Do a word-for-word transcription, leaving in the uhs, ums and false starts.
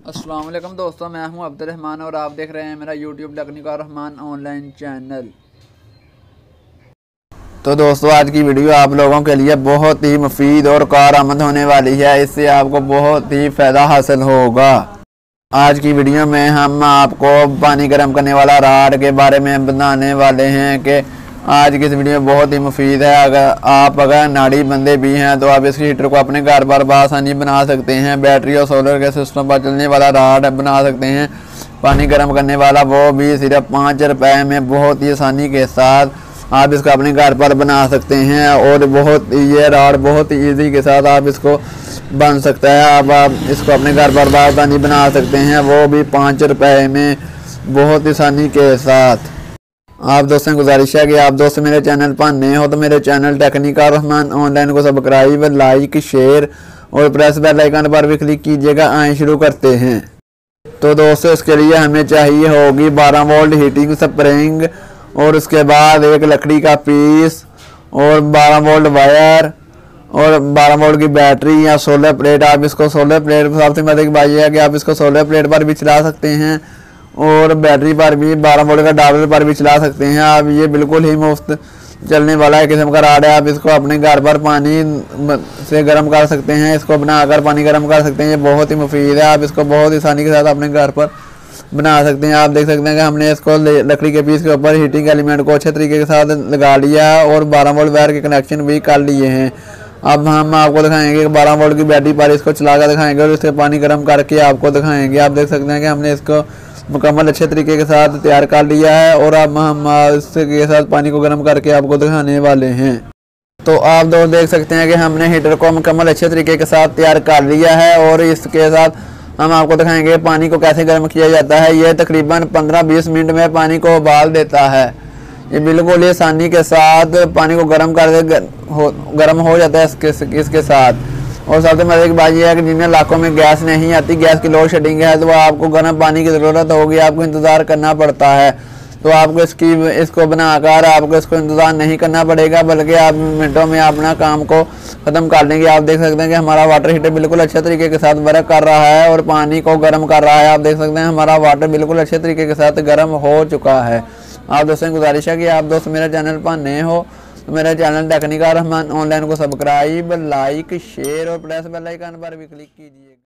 अस्सलाम वालेकुम दोस्तों, मैं हूं अब्दुर्रहमान और आप देख रहे हैं मेरा YouTube technical Rahman online channel. तो दोस्तों, आज की वीडियो आप लोगों के लिए बहुत ही मुफीद और कारआमद होने वाली है। इससे आपको बहुत ही फ़ायदा हासिल होगा। आज की वीडियो में हम आपको पानी गर्म करने वाला राड के बारे में बताने वाले हैं कि आज की इस वीडियो बहुत ही मुफीद है। अगर आप अगर नाड़ी बंदे भी हैं तो आप इस हीटर को अपने घर पर बआसानी बना सकते हैं। बैटरी और सोलर के सिस्टम पर चलने वाला राड बना सकते हैं। पानी गर्म करने वाला, वो भी सिर्फ पाँच रुपए में बहुत ही आसानी के साथ आप इसको अपने घर पर बना सकते हैं। और बहुत ये राड बहुत ही ईजी के साथ आप इसको बन सकता है। अब आप इसको अपने घर पर बआसानी बना सकते हैं, वो भी पाँच रुपए में बहुत आसानी के साथ। आप दोस्तों गुजारिश है कि आप दोस्त मेरे चैनल पर नए हो तो मेरे चैनल टेक्निकल रहमान ऑनलाइन को सब्सक्राइब, लाइक, शेयर और प्रेस बेल आइकन पर भी क्लिक कीजिएगा। आए शुरू करते हैं। तो दोस्तों, इसके लिए हमें चाहिए होगी बारह वोल्ट हीटिंग स्प्रिंग और उसके बाद एक लकड़ी का पीस और बारह वोल्ट वायर और बारह वोल्ट की बैटरी या सोलर प्लेट। आप इसको सोलर प्लेट सबसे मदद बात यह है कि आप इसको सोलर प्लेट पर भी चला सकते हैं और बैटरी पर भी बारह वोल्ट का डाबल पर भी चला सकते हैं। आप ये बिल्कुल ही मुफ्त चलने वाला एक किस्म का राड है। आप इसको अपने घर पर पानी से गर्म कर सकते हैं, इसको बनाकर पानी गर्म कर सकते हैं। ये बहुत ही मुफीद है। आप इसको बहुत आसानी के साथ अपने घर पर बना सकते हैं। आप देख सकते हैं कि हमने इसको लकड़ी के पीस के ऊपर हीटिंग एलिमेंट को अच्छे तरीके के साथ लगा लिया है और बारह वोल्ट वायर के कनेक्शन भी कर लिए हैं। अब हम आपको दिखाएंगे कि बारह वोल्ट की बैटरी पर इसको चला कर दिखाएंगे और इससे पानी गर्म करके आपको दिखाएंगे। आप देख सकते हैं कि हमने इसको मुकम्मल अच्छे तरीके के साथ तैयार कर लिया है और अब हम इसके साथ पानी को गर्म करके आपको दिखाने वाले हैं। तो आप दोस्त देख सकते हैं कि हमने हीटर को मुकम्मल अच्छे तरीके के साथ तैयार कर लिया है और इसके साथ हम आपको दिखाएंगे पानी को कैसे गर्म किया जाता है। यह तकरीबन पंद्रह बीस मिनट में पानी को उबाल देता है। ये बिल्कुल ही आसानी के साथ पानी को गर्म कर गर्म हो जाता है इसके इसके साथ। और सबसे मजे की बात यह है कि जिन इलाकों में गैस नहीं आती, गैस की लोड शेडिंग है, तो आपको गर्म पानी की ज़रूरत होगी, आपको इंतज़ार करना पड़ता है। तो आपको इसकी इसको बनाकर आपको इसको इंतज़ार नहीं करना पड़ेगा, बल्कि आप मिनटों में अपना काम को ख़त्म कर लेंगे। आप देख सकते हैं कि हमारा वाटर हीटर बिल्कुल अच्छे तरीके के साथ वर्क कर रहा है और पानी को गर्म कर रहा है। आप देख सकते हैं हमारा वाटर बिल्कुल अच्छे तरीके के साथ गर्म हो चुका है। आप दोस्तों गुजारिश है कि आप दोस्त मेरे चैनल पर नए हो तो मेरे चैनल टेक्निकल रहमान ऑनलाइन को सब्सक्राइब, लाइक, शेयर और प्रेस बेल आइकन पर भी क्लिक कीजिए।